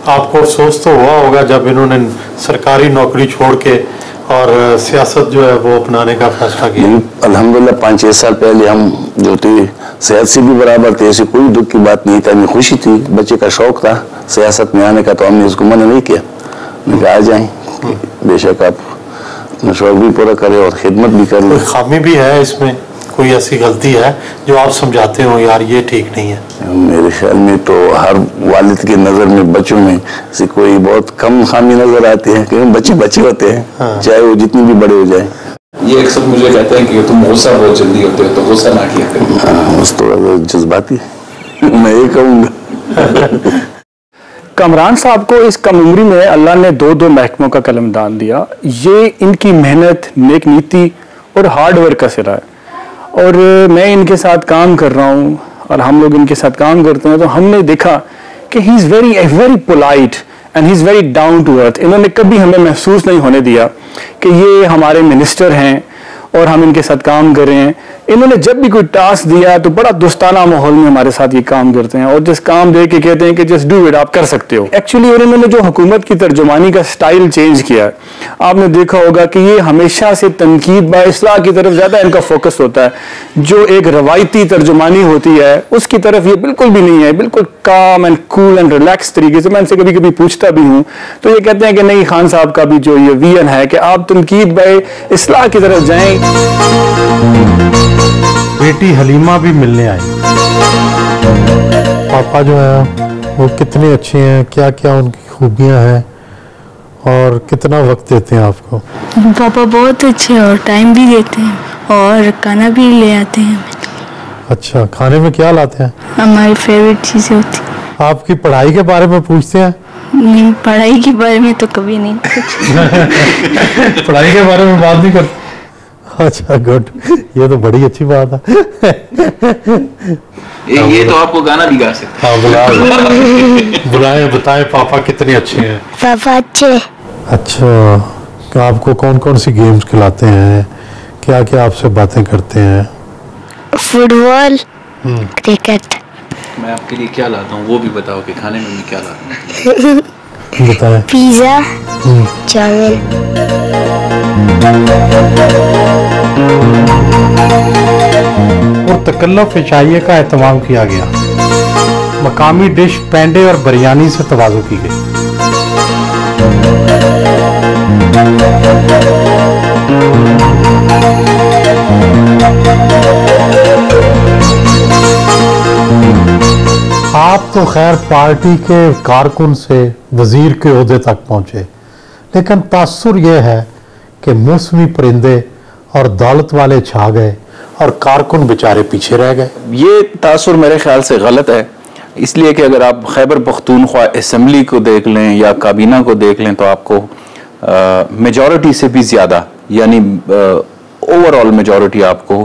आपको अफसोस तो हुआ होगा जब इन्होंने सरकारी नौकरी छोड़ के और सियासत जो है वो अपनाने का फैसला किया? अल्हम्दुलिल्लाह 5-6 साल पहले हम जो थे सेहत से भी बराबर थे, ऐसी कोई दुख की बात नहीं था, हमें खुशी थी, बच्चे का शौक था सियासत में आने का, तो हमने इसको मना नहीं किया। मैंने कहा आ जाएं, बेशक आप अपना शौक भी पूरा करें और खिदमत भी करें। कोई खामी भी है इसमें, कोई ऐसी गलती है जो आप समझाते हो यार ये ठीक नहीं है? मेरे ख्याल में तो हर वालिद की नज़र में बच्चों में से कोई बहुत कम खामी नजर आती है, क्योंकि बच्चे बच्चे होते हैं। हाँ। चाहे वो जितनी भी बड़े हो जाए। ये अक्सर मुझे कहते हैं कि तुम गुस्सा बहुत जल्दी होते हो, तो गुस्सा ना किया करो। हाँ, बस थोड़ा जज्बाती मैं ये कहूँगा। कामरान साहब को इस कम उम्री में अल्लाह ने 2 महकमों का कलमदान दिया। ये इनकी मेहनत, नेक नीति और हार्ड वर्क का सिरा है। और मैं इनके साथ काम कर रहा हूँ और हम लोग इनके साथ काम करते हैं, तो हमने देखा कि he is very polite and he is very down to earth. इन्होंने कभी हमें महसूस नहीं होने दिया कि ये हमारे मिनिस्टर हैं और हम इनके साथ काम कर रहे हैं। इन्होंने जब भी कोई टास्क दिया तो बड़ा दोस्ताना माहौल में हमारे साथ ये काम करते हैं और जिस काम दे के कहते हैं कि जस्ट डू इट, आप कर सकते हो। एक्चुअली उन्होंने जो हुकूमत की तर्जुमानी का स्टाइल चेंज किया है, आपने देखा होगा कि ये हमेशा से तनकीद व इस्लाह की तरफ ज़्यादा इनका फोकस होता है। जो एक रवायती तर्जुमानी होती है उसकी तरफ ये बिल्कुल भी नहीं है, बिल्कुल काम एंड कूल एंड रिलैक्स तरीके से। मैं इनसे कभी कभी पूछता भी हूँ तो ये कहते हैं कि नहीं, खान साहब का भी जो ये विजन है कि आप तनकीद व इस्लाह की तरफ जाएं। बेटी हलीमा भी मिलने आई। पापा जो है वो कितने अच्छे हैं, क्या क्या उनकी खूबियां हैं और कितना वक्त देते हैं आपको? पापा बहुत अच्छे हैं और टाइम भी देते हैं और खाना भी ले आते हैं। अच्छा, खाने में क्या लाते हैं? हमारी फेवरेट चीज़ें होती हैं। आपकी पढ़ाई के बारे में पूछते हैं? नहीं, पढ़ाई के बारे में तो कभी नहीं पढ़ाई के बारे में बात नहीं करते? अच्छा, गुड, ये तो बड़ी अच्छी बात है। ये तो आपको गाना भी गा सकते। हाँ, बुलाए बताएं पापा कितने अच्छे हैं। पापा अच्छे। अच्छा, तो आपको कौन कौन सी गेम्स खिलाते हैं, क्या क्या आपसे बातें करते हैं? Football, cricket. मैं आपके लिए क्या लाता हूँ वो भी बताओ कि खाने में मैं क्या लाता हूँ। बताएं। Pizza, chow mein. और तकल्लुफ़ इशाइये का एहतमाम किया गया। मकामी डिश पेंडे और बिरयानी से तवाज़ु की गई। आप तो खैर पार्टी के कारकुन से वजीर के ओहदे तक पहुंचे, लेकिन तासुर यह है कि मौसमी परिंदे और दौलत वाले छा गए और कारकुन बेचारे पीछे रह गए। ये तासुर मेरे ख्याल से गलत है, इसलिए कि अगर आप खैबर पख्तूनख्वा असम्बली को देख लें या काबीना को देख लें तो आपको मेजॉरिटी से भी ज़्यादा, यानी ओवरऑल मेजॉरिटी आपको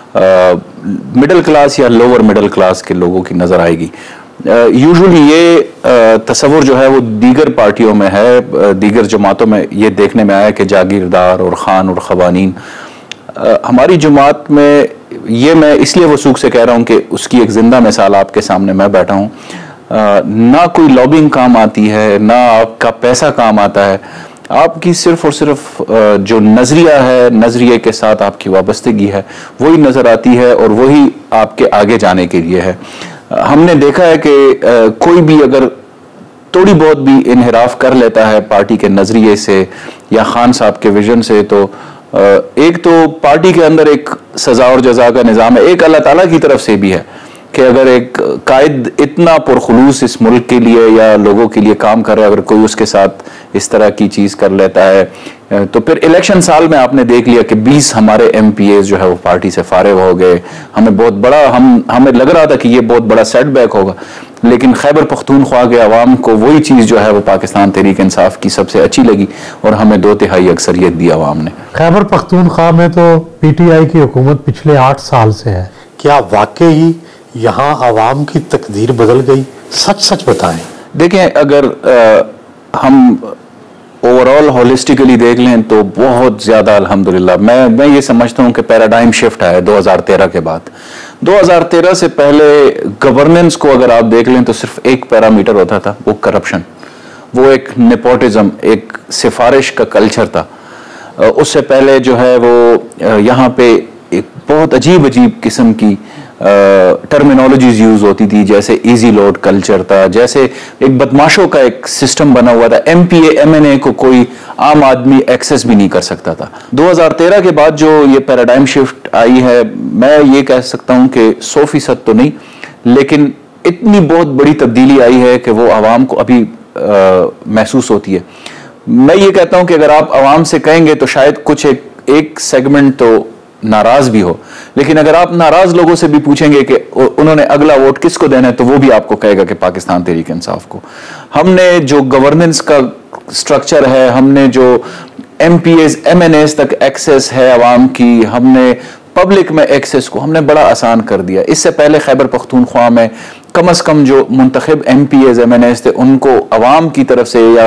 मिडिल क्लास या लोअर मिडिल क्लास के लोगों की नज़र आएगी। यूजुअली ये तस्वुर जो है वो दीगर पार्टियों में है, दीगर जमातों में ये देखने में आया कि जागीरदार और ख़ान और ख़वानीन। हमारी जमात में ये मैं इसलिए वसूख से कह रहा हूँ कि उसकी एक ज़िंदा मिसाल आपके सामने मैं बैठा हूँ। ना कोई लॉबिंग काम आती है, ना आपका पैसा काम आता है, आपकी सिर्फ और सिर्फ जो नज़रिया है, नज़रिए के साथ आपकी वाबस्तगी है, वही नज़र आती है और वही आपके आगे जाने के लिए है। हमने देखा है कि कोई भी अगर थोड़ी बहुत भी इनहिराफ कर लेता है पार्टी के नज़रिए से या खान साहब के विजन से, तो एक तो पार्टी के अंदर एक सज़ा और जज़ा का निज़ाम है, एक अल्लाह ताला की तरफ से भी है कि अगर एक कायद इतना पुरखुलूस इस मुल्क के लिए या लोगों के लिए काम कर रहा है, अगर कोई उसके साथ इस तरह की चीज़ कर लेता है तो फिर इलेक्शन साल में आपने देख लिया कि 20 हमारे MPAs जो है वो पार्टी से फारिग हो गए। हमें बहुत बड़ा हमें लग रहा था कि ये बहुत बड़ा सेटबैक होगा, लेकिन खैबर पख्तूनख्वा के अवाम को वही चीज़ जो है वो पाकिस्तान तहरीक इंसाफ की सबसे अच्छी लगी और हमें 2/3 अक्सरियत दी अवाम ने। खैबर पख्तूनख्वा में तो PTI की हुकूमत पिछले 8 साल से है, क्या वाकई यहाँ अवाम की तकदीर बदल गई? सच सच बताएं। देखें, अगर हम ओवरऑल होलिस्टिकली देख लें तो बहुत ज़्यादा अल्हम्दुलिल्लाह मैं ये समझता हूँ कि पैराडाइम शिफ्ट आया 2013 के बाद। 2013 से पहले गवर्नेंस को अगर आप देख लें तो सिर्फ एक पैरामीटर होता था, वो करप्शन। वो एक नेपोटिज्म, एक सिफारिश का कल्चर था। उससे पहले जो है वो यहाँ पे एक बहुत अजीब अजीब किस्म की टर्मिनोलॉजीज यूज होती थी, जैसे इजी लोड कल्चर था, जैसे एक बदमाशों का एक सिस्टम बना हुआ था। MPA MNA को कोई आम आदमी एक्सेस भी नहीं कर सकता था। 2013 के बाद जो ये पैराडाइम शिफ्ट आई है, मैं ये कह सकता हूँ कि 100% तो नहीं, लेकिन इतनी बहुत बड़ी तब्दीली आई है कि वो आवाम को अभी महसूस होती है। मैं ये कहता हूँ कि अगर आप आवाम से कहेंगे तो शायद कुछ एक सेगमेंट तो नाराज भी हो, लेकिन अगर आप नाराज लोगों से भी पूछेंगे कि उन्होंने अगला वोट किसको देना है, तो वो भी आपको कहेगा कि पाकिस्तान तहरीक इंसाफ को। हमने जो गवर्नेंस का स्ट्रक्चर है, हमने जो MPAs MNAs तक एक्सेस है आवाम की, हमने पब्लिक में एक्सेस को हमने बड़ा आसान कर दिया। इससे पहले खैबर पख्तूनख्वा में कम अज़ कम जो मुंतखब MPAs MNAs थे उनको अवाम की तरफ से या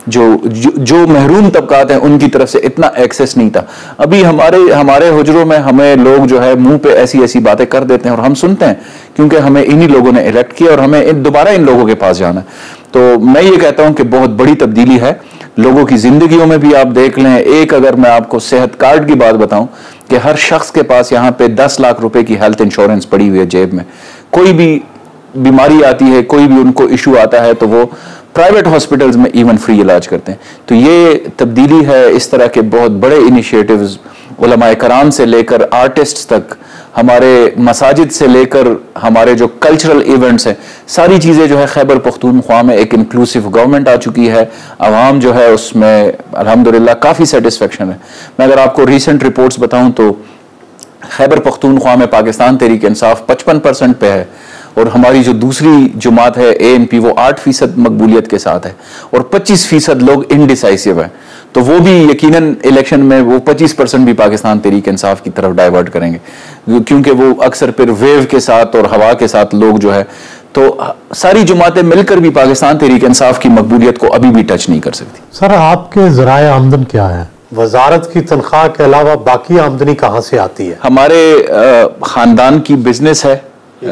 जो महरूम तबकात हैं उनकी तरफ से इतना एक्सेस नहीं था। अभी हमारे हुजरों में हमें लोग जो है मुंह पे ऐसी ऐसी बातें कर देते हैं और हम सुनते हैं, क्योंकि हमें इन्हीं लोगों ने इलेक्ट किया और हमें दोबारा इन लोगों के पास जाना है। तो मैं ये कहता हूँ कि बहुत बड़ी तब्दीली है लोगों की जिंदगियों में भी। आप देख लें, एक अगर मैं आपको सेहत कार्ड की बात बताऊं कि हर शख्स के पास यहाँ पे 10 लाख रुपए की हेल्थ इंश्योरेंस पड़ी हुई है जेब में। कोई भी बीमारी आती है, कोई भी उनको इशू आता है तो वो प्राइवेट हॉस्पिटल्स में इवन फ्री इलाज करते हैं। तो ये तब्दीली है। इस तरह के बहुत बड़े इनिशिएटिव्स उलमाए कराम से लेकर आर्टिस्ट्स तक, हमारे मसाजिद से लेकर हमारे जो कल्चरल इवेंट्स हैं, सारी चीज़ें जो है खैबर पख्तूनख्वा में एक इंक्लूसिव गवर्नमेंट आ चुकी है। आवाम जो है उसमें अल्हम्दुलिल्लाह काफ़ी सेटिस्फेक्शन है। मैं अगर आपको रीसेंट रिपोर्ट्स बताऊं तो खैबर पख्तूनख्वा में पाकिस्तान तहरीक इंसाफ 55% पे है, और हमारी जो दूसरी जमात है ANP वो 8% मकबूलियत के साथ है, और 25% लोग इनडिसाइसिव हैं। तो वो भी यकीनन इलेक्शन में वो 25% भी पाकिस्तान तहरीक इंसाफ की तरफ डाइवर्ट करेंगे, क्योंकि वो अक्सर फिर वेव के साथ और हवा के साथ लोग जो है, तो सारी जमातें मिलकर भी पाकिस्तान तहरीक इंसाफ की मकबूलियत को अभी भी टच नहीं कर सकती। सर, आपके ज़राए आमदन क्या है? वजारत की तनख्वाह के अलावा बाकी आमदनी कहाँ से आती है? हमारे खानदान की बिजनेस है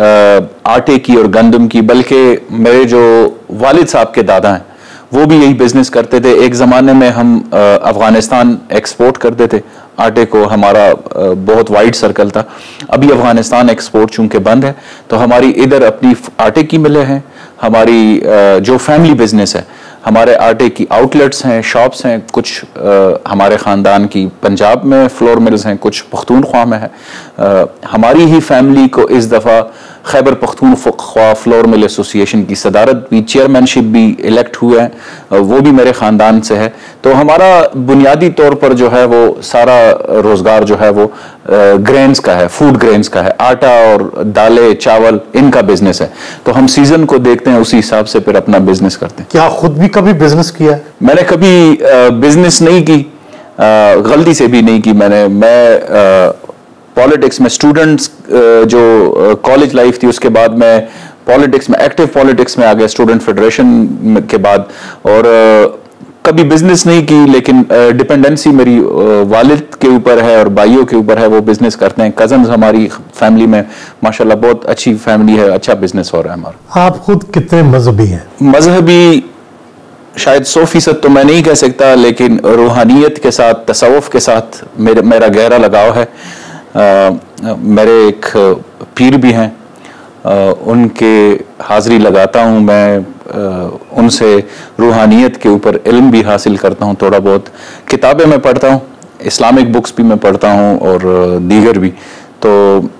आटे की और गंदम की, बल्कि मेरे जो वालिद साहब के दादा हैं वो भी यही बिजनेस करते थे। एक ज़माने में हम अफ़गानिस्तान एक्सपोर्ट करते थे आटे को, हमारा बहुत वाइड सर्कल था। अभी अफ़गानिस्तान एक्सपोर्ट चूंकि बंद है तो हमारी इधर अपनी आटे की मिलें हैं। हमारी जो फैमिली बिजनेस है, हमारे आटे की आउटलेट्स हैं, शॉप्स हैं, कुछ हमारे ख़ानदान की पंजाब में फ्लोर मिल्स हैं, कुछ पख्तूनख्वा में है। हमारी ही फैमिली को इस दफ़ा Khyber Pakhtunkhwa flour mill association की सदारत भी, चेयरमैनशिप भी इलेक्ट हुए हैं, वो भी मेरे ख़ानदान से है। तो हमारा बुनियादी तौर पर जो है वो सारा रोज़गार जो है वो ग्रेन्स का है, फूड ग्रेन्स का है, आटा और दालें चावल इनका बिजनेस है। तो हम सीजन को देखते हैं, उसी हिसाब से फिर अपना बिजनेस करते हैं। क्या खुद भी कभी बिजनेस किया? मैंने कभी बिजनेस नहीं की, गलती से भी नहीं की। मैं पॉलिटिक्स में स्टूडेंट्स जो कॉलेज लाइफ थी उसके बाद मैं पॉलिटिक्स में, एक्टिव पॉलिटिक्स में आ गया स्टूडेंट फेडरेशन के बाद, और कभी बिजनेस नहीं की। लेकिन डिपेंडेंसी मेरी वालिद के ऊपर है और भाइयों के ऊपर है, वो बिजनेस करते हैं। कजन्स हमारी फैमिली में माशाल्लाह बहुत अच्छी फैमिली है, अच्छा बिजनेस हो रहा है हमारा। आप खुद कितने मजहबी हैं? मजहबी शायद 100% तो मैं नहीं कह सकता, लेकिन रूहानियत के साथ, तसव्वुफ के साथ मेरा गहरा लगाव है। मेरे एक पीर भी हैं, उनके हाज़री लगाता हूँ मैं, उनसे रूहानियत के ऊपर इल्म भी हासिल करता हूँ। थोड़ा बहुत किताबें मैं पढ़ता हूँ, इस्लामिक बुक्स भी मैं पढ़ता हूँ और दीगर भी। तो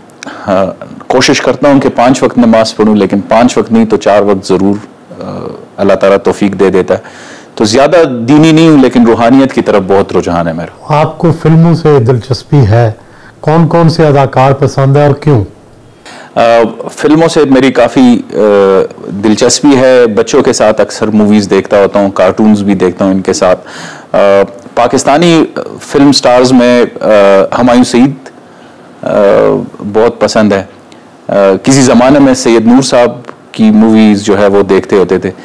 कोशिश करता हूँ कि 5 वक्त नमाज पढ़ूँ, लेकिन 5 वक्त नहीं तो 4 वक्त ज़रूर अल्लाह ताला तौफीक दे देता है। तो ज़्यादा दीनी नहीं हूँ, लेकिन रूहानियत की तरफ बहुत रुझान है मेरा। आपको फिल्मों से दिलचस्पी है? कौन कौन से अदाकार पसंद है और क्यों? फिल्मों से मेरी काफ़ी दिलचस्पी है। बच्चों के साथ अक्सर मूवीज़ देखता होता हूँ, कार्टून्स भी देखता हूँ इनके साथ। पाकिस्तानी फिल्म स्टार्स में हुमायूं सईद बहुत पसंद है। किसी ज़माने में सैयद नूर साहब की मूवीज़ जो है वो देखते होते थे,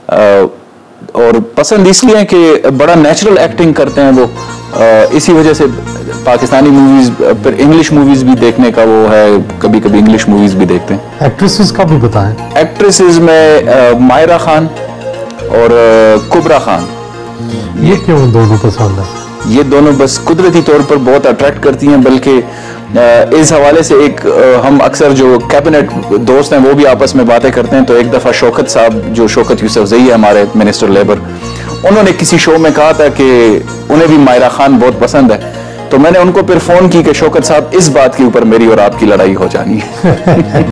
और पसंद इसलिए है कि बड़ा नेचुरल एक्टिंग करते हैं वो। इसी वजह से पाकिस्तानी मूवीज, फिर इंग्लिश मूवीज भी देखने का वो है, कभी कभी इंग्लिश मूवीज भी देखते हैं। एक्ट्रेसेस का भी बताएं। एक्ट्रेसेस में मायरा खान और कुबरा खान। ये क्यों दोनों पसंद है? ये दोनों बस कुदरती तौर पर बहुत अट्रैक्ट करती हैं, बल्कि इस हवाले से एक हम अक्सर जो कैबिनेट दोस्त हैं वो भी आपस में बातें करते हैं। तो एक दफ़ा शौकत साहब, जो शौकत यूसुफजई है हमारे मिनिस्टर लेबर, उन्होंने किसी शो में कहा था कि उन्हें भी मायरा खान बहुत पसंद है। तो मैंने उनको फिर फ़ोन की कि शौकत साहब, इस बात के ऊपर मेरी और आपकी लड़ाई हो जानी है।